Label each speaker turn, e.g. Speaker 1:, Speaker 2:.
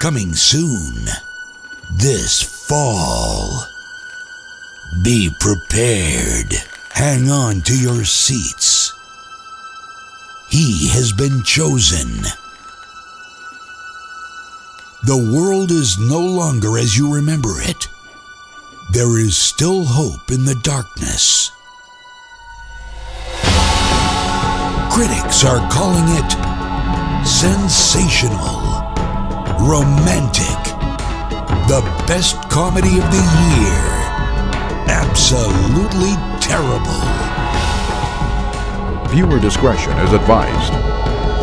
Speaker 1: coming soon, this fall. Be prepared. Hang on to your seats. He has been chosen. The world is no longer as you remember it. There is still hope in the darkness. Critics are calling it sensational, romantic, the best comedy of the year, absolutely terrible.
Speaker 2: Viewer discretion is advised.